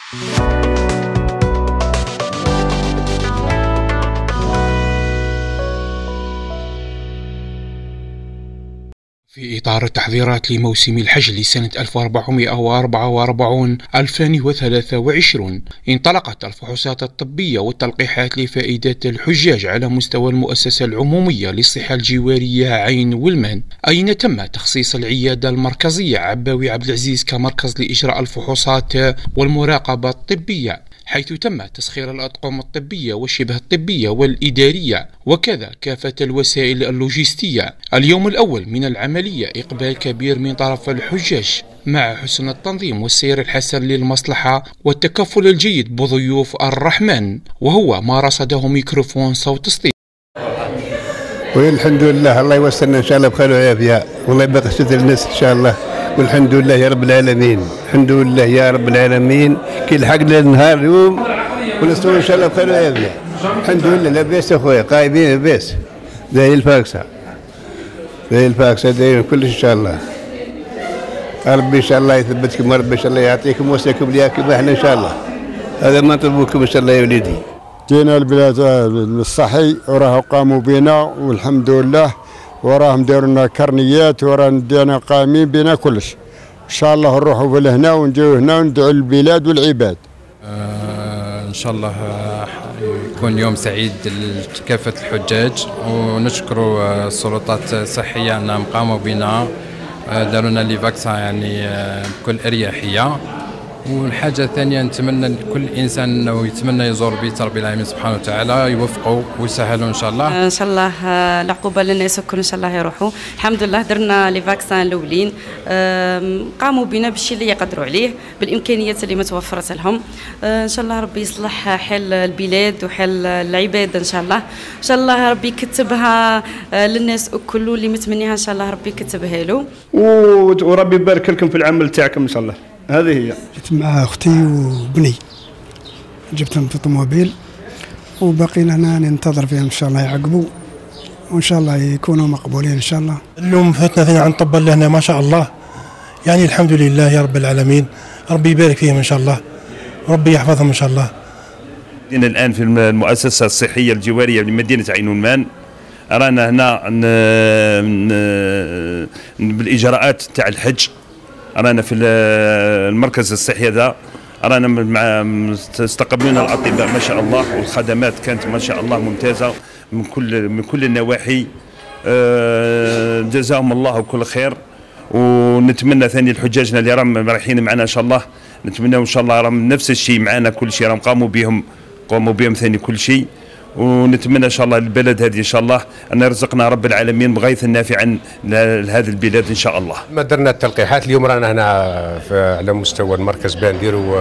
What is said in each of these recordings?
في إطار التحضيرات لموسم الحج لسنة 1444-2023 انطلقت الفحوصات الطبية والتلقيحات لفائدة الحجاج على مستوى المؤسسة العمومية للصحة الجوارية عين والمان، أين تم تخصيص العيادة المركزية عباوي عبد العزيز كمركز لإجراء الفحوصات والمراقبة الطبية، حيث تم تسخير الأطقم الطبية والشبه الطبية والإدارية وكذا كافة الوسائل اللوجستية. اليوم الأول من العملية إقبال كبير من طرف الحجاج مع حسن التنظيم والسير الحسن للمصلحة والتكفل الجيد بضيوف الرحمن، وهو ما رصده ميكروفون صوت سطيف. والحمد لله، الله يوصلنا إن شاء الله بخير وعافية، والله يبقى ستر الناس إن شاء الله، والحمد لله يا رب العالمين، الحمد لله يا رب العالمين، كي لحق لنا النهار اليوم ونستوى ان شاء الله بخير وعافيه، الحمد لله لاباس اخويا، قايمين لاباس، زي الفاكسه دايرين كلش ان شاء الله، ربي ان شاء الله يثبتكم، ربي ان شاء الله يعطيكم ويسعدكم لياكم احنا ان شاء الله، هذا ما نطلبوكم ان شاء الله يا وليدي. جينا البلاد الصحي وراه قاموا بنا والحمد لله، وراهم داروا لنا كرنيات، وراهم دينا قايمين بنا كلش، ان شاء الله نروحوا لهنا ونجيو هنا وندعوا البلاد والعباد. ان شاء الله يكون يوم سعيد لكافة الحجاج، ونشكر السلطات الصحية انهم قاموا بنا، داروا لنا لي فاكسان يعني بكل اريحية. والحاجة الثانية نتمنى لكل إنسان أنه يتمنى يزور بيت ربي العالمين سبحانه وتعالى يوفقوا ويسهلوا إن شاء الله. إن شاء الله العقوبة للناس الكل إن شاء الله يروحوا. الحمد لله درنا لي فاكسان الأولين، قاموا بنا بالشيء اللي يقدروا عليه بالإمكانيات اللي متوفرة لهم. إن شاء الله ربي يصلح حال البلاد وحال العباد إن شاء الله. إن شاء الله ربي يكتبها للناس الكل، واللي متمنيها إن شاء الله ربي يكتبها له. وربي يبارك لكم في العمل تاعكم إن شاء الله. هذه هي. جيت مع اختي وبني، جبتهم في الطوموبيل وباقيين هنا ننتظر فيهم ان شاء الله يعقبوا، وان شاء الله يكونوا مقبولين ان شاء الله. اليوم فتنا ثاني عن طب لهنا ما شاء الله، يعني الحمد لله يا رب العالمين، ربي يبارك فيهم ان شاء الله، ربي يحفظهم ان شاء الله. الان في المؤسسه الصحيه الجواريه لمدينه عين والمان، رانا هنا بالاجراءات تاع الحج، رانا في المركز الصحي هذا، رانا استقبلنا الاطباء ما شاء الله، والخدمات كانت ما شاء الله ممتازه من كل النواحي، جزاهم الله كل خير. ونتمنى ثاني لحجاجنا اللي راهم رايحين معنا ان شاء الله، نتمنى ان شاء الله راهم نفس الشيء معنا، كل شيء راهم قاموا بهم ثاني كل شيء، ونتمنى ان شاء الله البلد هذه ان شاء الله ان يرزقنا رب العالمين بغيث نافعا لهذه البلاد ان شاء الله. ما درنا التلقيحات اليوم، رانا هنا على مستوى المركز بان نديروا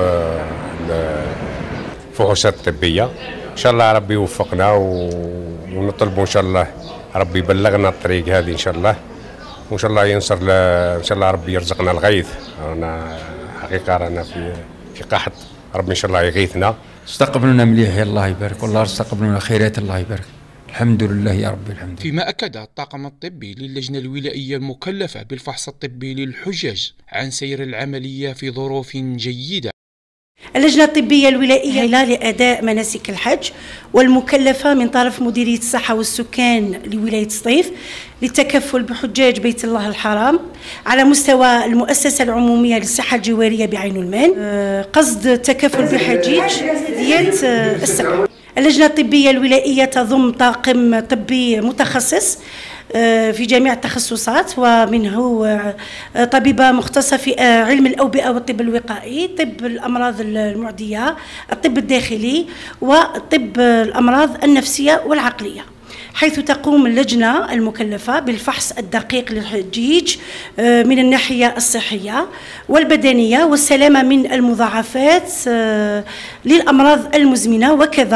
الفحوصات الطبيه، ان شاء الله ربي يوفقنا ونطلبوا ان شاء الله ربي يبلغنا الطريق هذه ان شاء الله، وان شاء الله ينصر ان شاء الله ربي يرزقنا الغيث. رانا حقيقه رانا في قحط، ربي ان شاء الله يغيثنا. استقبلونا مليح الله يبارك، والله استقبلونا خيرات الله يبارك، الحمد لله يا رب الحمد. فيما أكد الطاقم الطبي للجنة الولائية المكلفة بالفحص الطبي للحجاج عن سير العملية في ظروف جيدة. اللجنة الطبية الولائية لأداء مناسك الحج والمكلفة من طرف مديرية الصحة والسكان لولاية سطيف للتكفل بحجاج بيت الله الحرام على مستوى المؤسسة العمومية للصحة الجوارية بعين والمان، قصد التكفل بحجيج ديال السكن. اللجنة الطبية الولائية تضم طاقم طبي متخصص في جميع التخصصات، ومنه طبيبة مختصة في علم الأوبئة والطب الوقائي، طب الأمراض المعدية، الطب الداخلي، وطب الأمراض النفسية والعقلية، حيث تقوم اللجنة المكلفة بالفحص الدقيق للحجيج من الناحية الصحية والبدنية والسلامة من المضاعفات للأمراض المزمنة، وكذا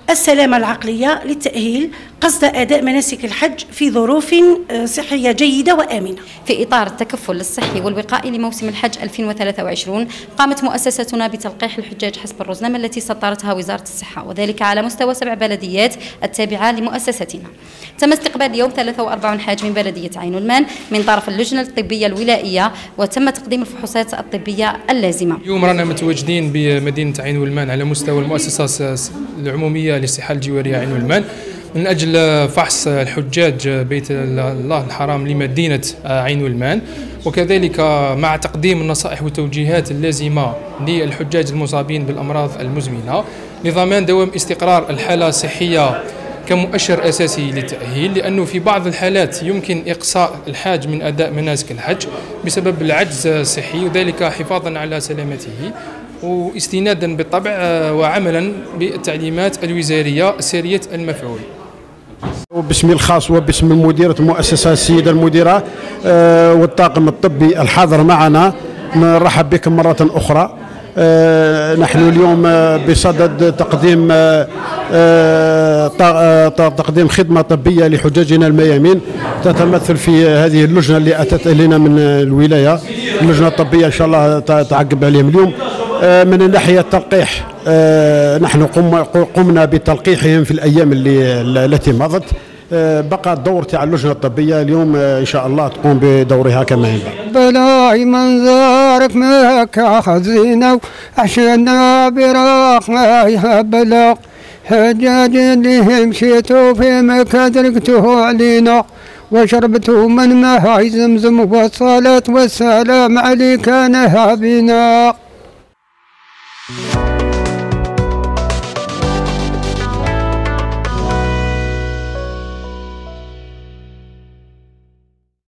السلامة العقلية للتأهيل قصد أداء مناسك الحج في ظروف صحية جيدة وآمنة. في إطار التكفل الصحي والوقائي لموسم الحج 2023 قامت مؤسستنا بتلقيح الحجاج حسب الرزنامة التي سطرتها وزارة الصحة، وذلك على مستوى 7 بلديات التابعة لمؤسستنا. تم استقبال اليوم 43 حاج من بلدية عين والمان من طرف اللجنة الطبية الولائية، وتم تقديم الفحوصات الطبية اللازمة. اليوم رانا متواجدين بمدينة عين والمان على مستوى المؤسسة العمومية للصحة الجوارية عين والمان من أجل فحص الحجاج بيت الله الحرام لمدينة عين والمان، وكذلك مع تقديم النصائح والتوجيهات اللازمة للحجاج المصابين بالأمراض المزمنة لضمان دوام استقرار الحالة الصحية كمؤشر أساسي للتأهيل، لأنه في بعض الحالات يمكن إقصاء الحاج من أداء مناسك الحج بسبب العجز الصحي، وذلك حفاظا على سلامته واستنادا بالطبع وعملا بالتعليمات الوزارية سارية المفعول. وباسمي الخاص وباسم مديرة المؤسسة السيدة المديرة والطاقم الطبي الحاضر معنا، نرحب بكم مرة أخرى. نحن اليوم بصدد تقديم خدمة طبية لحجاجنا الميامين، تتمثل في هذه اللجنة اللي أتت إلينا من الولاية، اللجنة الطبية إن شاء الله تعقب عليهم اليوم. من الناحية التلقيح نحن قمنا بتلقيحهم في الأيام التي مضت، بقى الدور تاع اللجنة الطبية اليوم إن شاء الله تقوم بدورها كما ينبغي. بلاي منظرك مكة خزينة وعشنا براق ما بلغ حجاج اللي مشيتوا في مكة تركته علينا وشربتوا من ماء زمزم والصلاة والسلام عليك نهابينا.